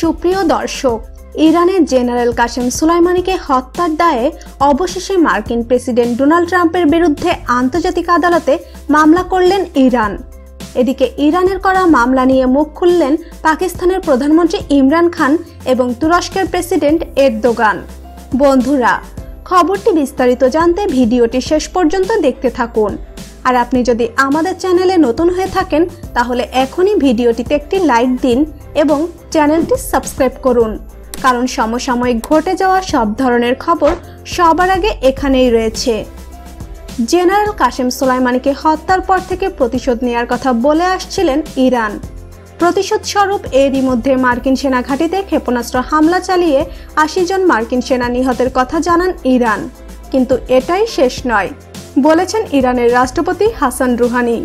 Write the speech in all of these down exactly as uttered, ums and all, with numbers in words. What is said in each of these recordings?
সুপ্রিয় দর্শক, ইরানের জেনারেল কাসেম সুলাইমানিকে হত্যার দায়ে অবশেষে মার্কিন প্রেসিডেন্ট ডোনাল্ড ট্রাম্পের বিরুদ্ধে আন্তর্জাতিক আদালতে মামলা করলেন ইরান। এদিকে ইরানের করা মামলা নিয়ে মুখ খুললেন পাকিস্তানের প্রধানমন্ত্রী ইমরান খান এবং তুরস্কের প্রেসিডেন্ট এরদোগান। বন্ধুরা, খবরটি বিস্তারিত জানতে ভিডিওটি শেষ পর্যন্ত দেখতে থাকুন। আর আপনি যদি আমাদের চ্যানেলে নতুন হয়ে থাকেন তাহলে এখনই ভিডিওটিতে একটি লাইক দিন এবং চ্যানেলটি সাবস্ক্রাইব করুন, কারণ সমসাময়িক ঘটে যাওয়া সব ধরনের খবর সবার আগে এখানেই রয়েছে। জেনারেল কাসেম সুলাইমানিকে হত্যার পর থেকে প্রতিশোধ নেওয়ার কথা বলে আসছিলেন ইরান। প্রতিশোধ স্বরূপ এরই মধ্যে মার্কিন সেনা ঘাঁটিতে ক্ষেপণাস্ত্র হামলা চালিয়ে আশি জন মার্কিন সেনা নিহতের কথা জানান ইরান। কিন্তু এটাই শেষ নয়, বলেছেন ইরানের রাষ্ট্রপতি হাসান রুহানি।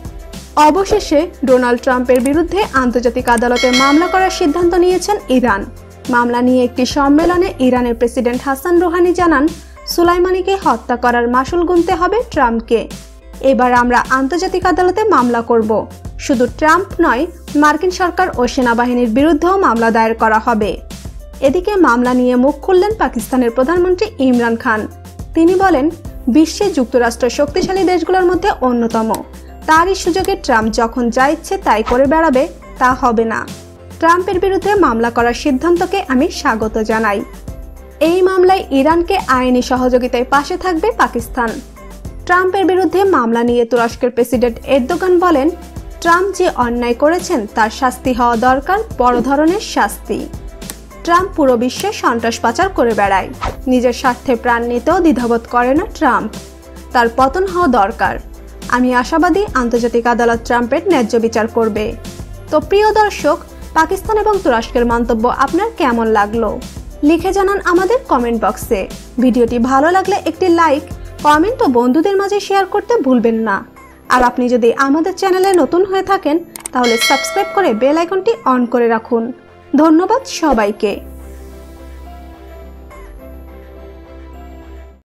অবশেষে ডোনাল্ড ট্রাম্পের বিরুদ্ধে আন্তর্জাতিক আদালতে মামলা করার সিদ্ধান্ত নিয়েছেন ইরান। মামলা নিয়ে একটি সম্মেলনে ইরানের প্রেসিডেন্ট হাসান রুহানি জানান, সুলাইমানিকে হত্যা করার মাসুল গুনতে হবে ট্রাম্পকে। এবার আমরা আন্তর্জাতিক আদালতে মামলা করব। শুধু ট্রাম্প নয়, মার্কিন সরকার ও সেনাবাহিনীর বিরুদ্ধেও মামলা দায়ের করা হবে। এদিকে মামলা নিয়ে মুখ খুললেন পাকিস্তানের প্রধানমন্ত্রী ইমরান খান। তিনি বলেন, বিশ্বে যুক্তরাষ্ট্র শক্তিশালী দেশগুলোর মধ্যে অন্যতম। তারই সুযোগে ট্রাম্প যখন যা ইচ্ছে তাই করে বেড়াবে, তা হবে না। ট্রাম্পের বিরুদ্ধে মামলা করার সিদ্ধান্তকে আমি স্বাগত জানাই। এই মামলায় ইরানকে আইনি সহযোগিতায় পাশে থাকবে পাকিস্তান। ট্রাম্পের বিরুদ্ধে মামলা নিয়ে তুরস্কের প্রেসিডেন্ট এরদোগান বলেন, ট্রাম্প যে অন্যায় করেছেন তার শাস্তি হওয়া দরকার, বড় ধরনের শাস্তি। ট্রাম্প পুরো বিশ্বে সন্ত্রাস পাচার করে বেড়ায়। নিজের স্বার্থে প্রাণ নিতেও দ্বিধাবোধ করে না ট্রাম্প। তার পতন হওয়া দরকার। আমি আশাবাদী আন্তর্জাতিক আদালত ট্রাম্পের ন্যায্য বিচার করবে। তো প্রিয় দর্শক, পাকিস্তান এবং তুরস্কের মন্তব্য আপনার কেমন লাগলো লিখে জানান আমাদের কমেন্ট বক্সে। ভিডিওটি ভালো লাগলে একটি লাইক, কমেন্ট ও বন্ধুদের মাঝে শেয়ার করতে ভুলবেন না। আর আপনি যদি আমাদের চ্যানেলে নতুন হয়ে থাকেন তাহলে সাবস্ক্রাইব করে বেল আইকনটি অন করে রাখুন। ধন্যবাদ সবাইকে।